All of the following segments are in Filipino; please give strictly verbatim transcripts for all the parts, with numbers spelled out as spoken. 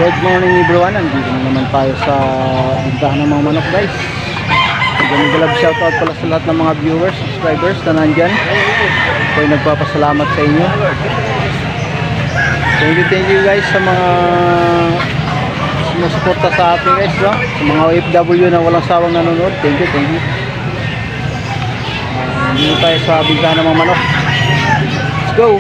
Good morning everyone, nandito na naman tayo sa bintahan ng mga manok guys. Ganun shoutout pala sa lahat ng mga viewers, subscribers na nandyan. Ako'y nagpapasalamat sa inyo. Thank you, thank you guys sa mga sumusuporta sa atin guys, no? Sa mga O F W na walang sawang nanonood. Thank you, thank you. uh, Dito tayo sa bintahan ng mga manok. Let's go!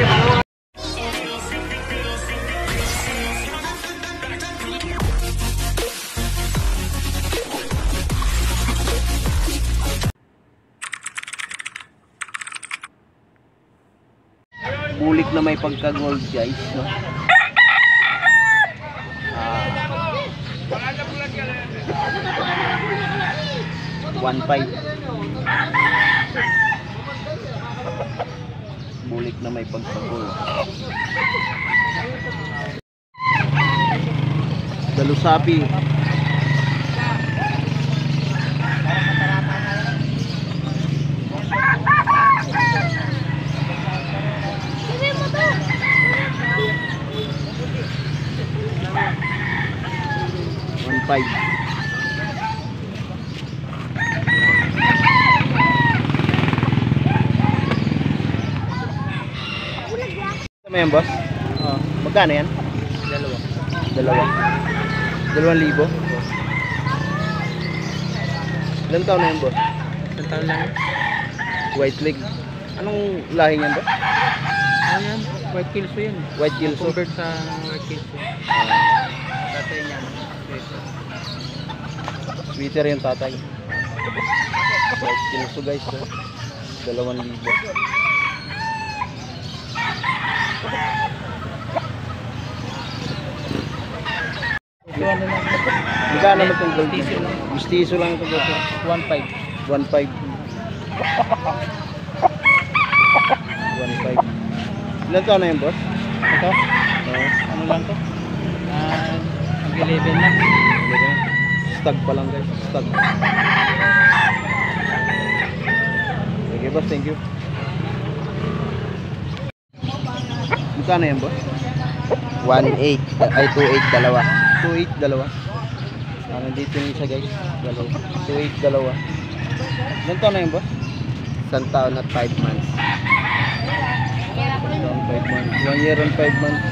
Bulik na may pagka-gold guys, no? Ah, one five. Bulik na may pagka-gold. Dalusapi. five. Ano yan boss? Oh, magkano yan? Dalawa. Dalawa. Dalawang libo? Ilan taon na yan boss? Ilan taon lang? White leg. Anong lahi yan boss? Ano yan? White Kelso yan. White Kelso? Convert sa White Kelso. Ah. Tatay niya. Twitter yung tatay. White Kelso guys, so dalawang libo. Magkano naman itong gold? Gustiso lang ito guys. one five. one five. one five. Ilan taon na yung boss? Ito? Uh, ano lang to? Uh, eleven lang. eleven. Stag pa lang guys, stag. Okay boss, thank you. Magkano yan boss? one eight, ay two eight dalawa. two eight dalawa. Ah, nandito yung isa guys, dalawa. two eight dalawa. Ilan taon na yan boss? Isang taon at five months. five months. one year and five months.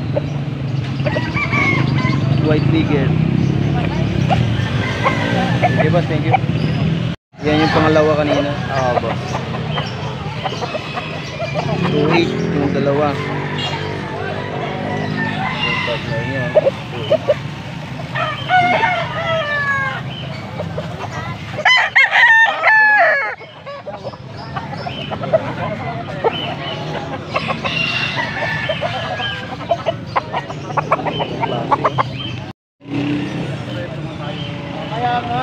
White Tiger. Okay boss, thank you. Yan yung pangalawa kanina. Oo boss. two eight yung dalawa. Yung partner niya. Kaya nga,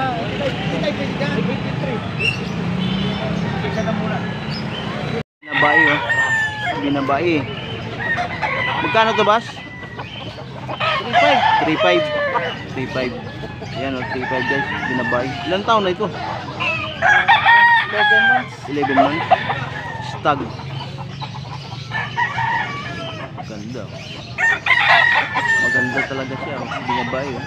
binabai oh. Binabai. Magkano to boss? three five. three five. Ayan oh, three five guys. Binabai. Ilang taon na ito? eleven months. eleven months. Stag. Maganda. Maganda talaga siya oh. Binabai oh.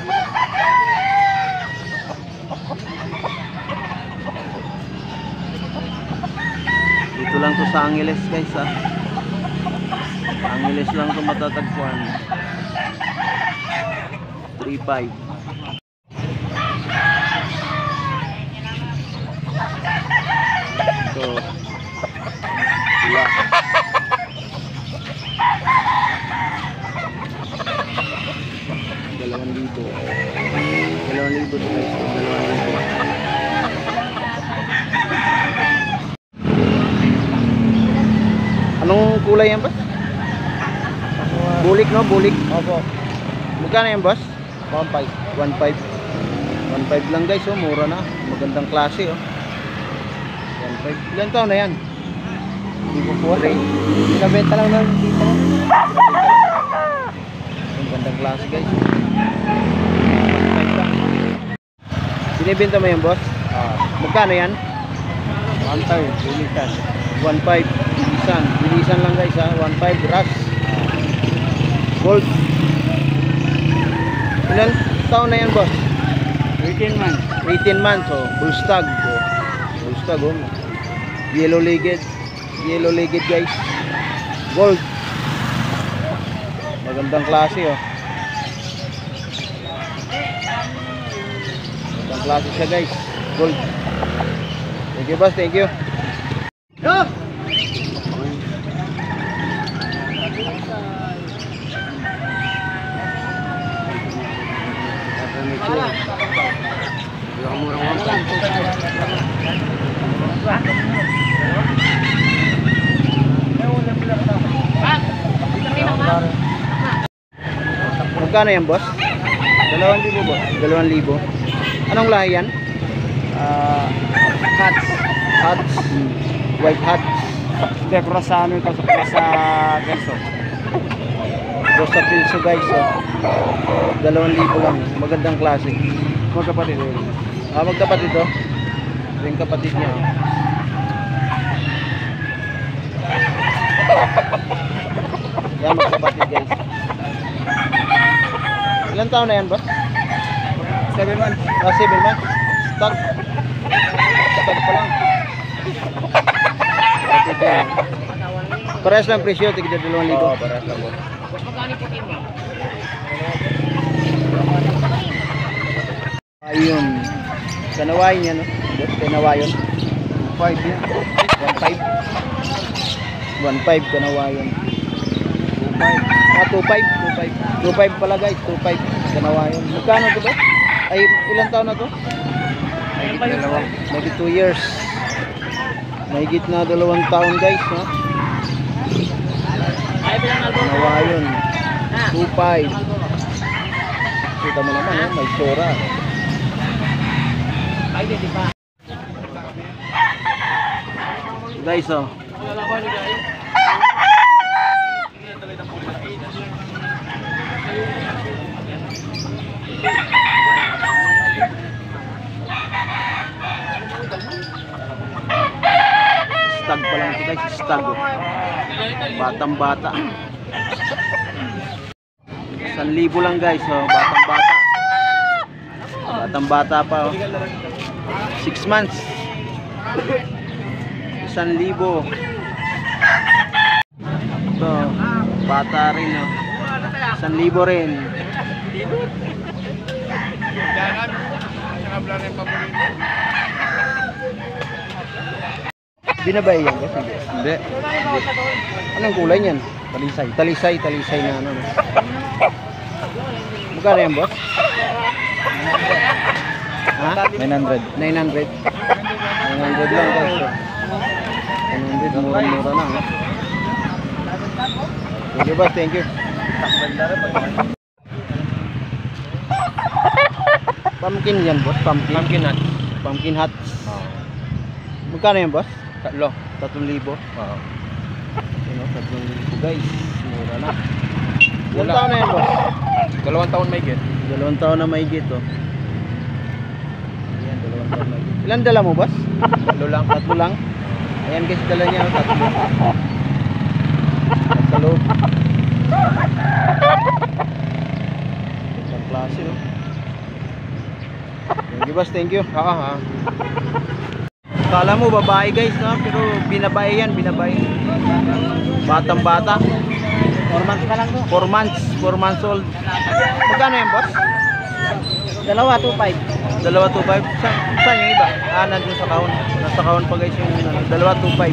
Dito lang to sa Angeles guys ha. Angeles lang to matatagpuan. three five. Ito sila. Dalawang libo. Dalawang libo to guys. Dalawang libo. Anong kulay yan boss? Bulik no? Bulik? Opo. Magkano yan boss? one five. one five. one five lang guys oh, mura na. Magandang klase oh. one five. Ilan taon na yan? Hindi ko po rin. Pinabenta lang na dito. Magandang klase guys. one five lang. Binibenta mo yan boss? Ah. Magkano yan? one five. Bilisan. one five. Bilisan. Bilisan lang guys ha. one five. Rush. Gold. Ilan taon na yan, boss? eighteen months. eighteen months, oh. Bull stag. Oh. Bull stag, oh. Yellow legged. Yellow legged, guys. Gold. Magandang klase, oh. Magandang klase siya, guys. Gold. Thank you, boss. Thank you. Yup! Magkano yan, boss? Dalawang libo, boss. Dalawang libo. Anong lahi yan? Ah, hats. Hats. White hats. Hindi, cross sa ano ito, cross sa Kelso. Cross sa Pilso, guys. Oh. Dalawang libo lang. Magandang klase. Magkapatid eh. Ah, magkapatid to. Ito yung kapatid niya. Oh. Yan, magkapatid, guys. Ilan taon na yan, boss? seven months. Ah, seven months. Stag. Stag pa lang. Kapatid yan. Parehas lang presyo, tigda dalawang libo. Oo, parehas lang, boss. Ayun. Kanawain yan, no? Boss, kanawayon. five yan. one five. one five kanawayon. two five. Ah, two five. two five. two five pala, guys. two five kanawayon. Magkano to ba? Ay, ilang taon na to? Mahigit dalawa. Maybe two years. Mahigit na dalawang taon, guys, no? Kanawayon. two five. Kita mo naman, no? May tsura. Guys, oh. Stag pa lang ito, guys. Stag, oh. Batang bata. San libo lang, guys, oh. Batang bata. Batang bata pa, oh. six months. San libo. Ito, bata rin, oh. San libo rin. Binabay yan, guys? Hindi. Anong kulay niyan? Talisay. Talisay, talisay na ano. Magkano yan, boss? Ha? nine hundred. nine hundred. nine hundred lang, guys. nine hundred, mura-mura na. Ha? Thank you, boss. Thank you. Pumpkin yan, boss. Pumpkin. Pumpkin hats. Pumpkin hats. Magkano yan, boss? Tatlo. Tatlong libo. Oo. Ano, tatlong libo, guys. Mura na. Ilan Wala. taon na yan, boss? Dalawang taon may get. Dalawang taon na mahigit, oh. Ayan, dalawang taon na mahigit. Ilan dala mo, boss? Tatlo lang. Tatlo lang. Ayan, guys, dala niya, oh, tatlo. Sa loob. Isang klase, oh. Thank you, boss. Thank you. Oo, ha. Kala mo babae, guys, no? Pero binabae yan, binabae. Batang bata. four months pa lang to. four months, four months old. Magkano yan, boss? Dalawa, two five. Dalawa two five. Sa, saan yung iba? Ah, nandun sa kahon. Nasa kahon pa, guys, yung ano, dalawa two five.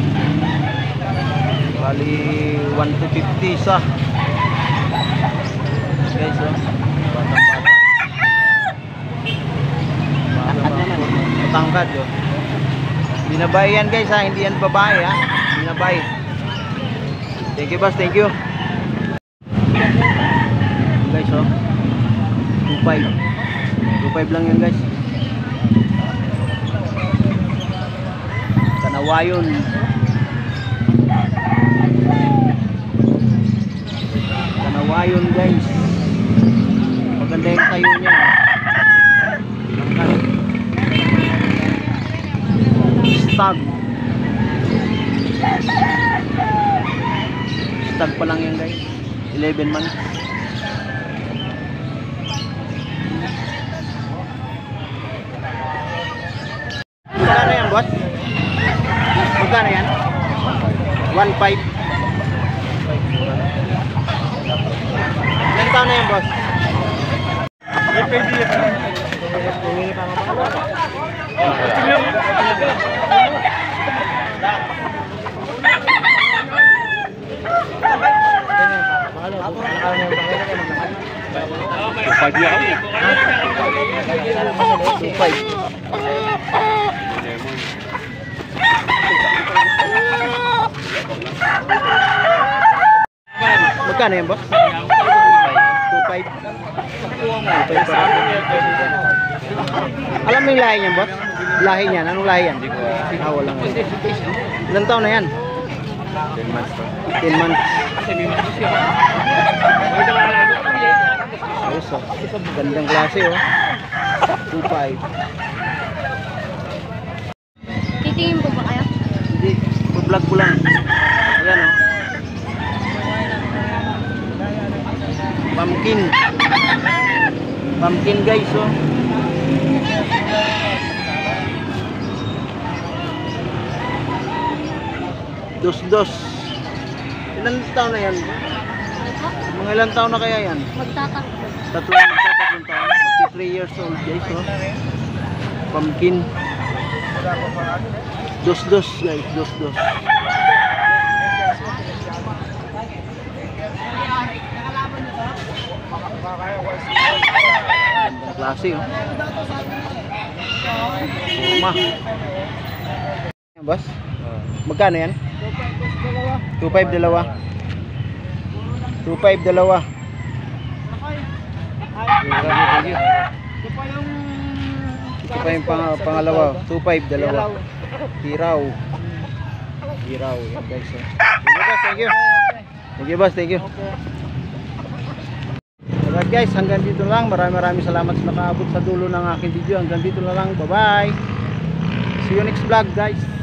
Bali one to fifty isa. Guys, oh. Batang bata. Matangkad, oh. Binabae yan, guys, ha. Hindi yan babae, ha. Binabae. Thank you, boss. Thank you. Guys, oh. two five. two five lang yan, guys. Kanawayon. Kanawayon, guys. Maganda yung tayo niya. Stag. Stag pa lang yan, guys. eleven months. Magkano yan? one five. Ilan taon na yan, boss? Five year old. two five. Magkano yan, boss? two five. Alam mo yung lahi niyan, boss? Lahi niyan, anong lahi yan? Ah, wala nga. Ilan taon na yan? ten months to. ten months. Ayos, oh. Gandang klase, oh. two five. Titingin po ba kayo? Hindi, vlog ko lang. Ayan, oh. Pumpkin. Pumpkin, guys, oh. Dos-dos. Ilan taon na yan? Mga ilang taon na kaya yan? Magtatakbo. Tatlong, tatlong taon. Magti three years old, guys, oh. Pumpkin. Dos-dos, guys. Dos-dos. Gandang klase, oh. Puma. Yan, boss? Magkano yan? two five dalawa. two five dalawa. Ito pa yung pang pangalawa. two five dalawa. Hiraw. Hiraw. Yan, guys, oh. Thank you, boss. Thank you. Thank you, boss. Thank you. Alright, guys, hanggang dito lang. Maraming maraming salamat sa nakaabot sa dulo ng aking video. Hanggang dito na lang. Bye bye. See you next vlog, guys.